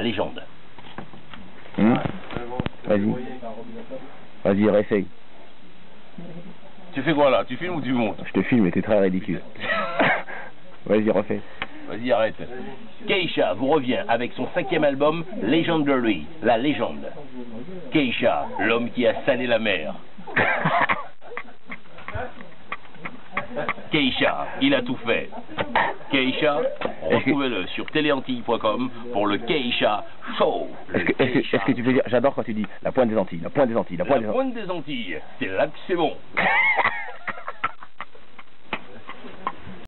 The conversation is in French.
légende. Vas-y. Vas-y, réessaye. Tu fais quoi là? Tu filmes ou tu montes? Je te filme et t'es très ridicule. Vas-y, refais. Vas-y, arrête. Keisha vous revient avec son 5e album, Legendary, la légende. Keisha, l'homme qui a salé la mer. Keisha, il a tout fait. Keisha, retrouvez-le sur téléantilles.com pour le Keisha Show. Est-ce que tu peux dire, j'adore quand tu dis la pointe des Antilles, la pointe des Antilles, la pointe des Antilles. La pointe des Antilles, c'est là que c'est bon.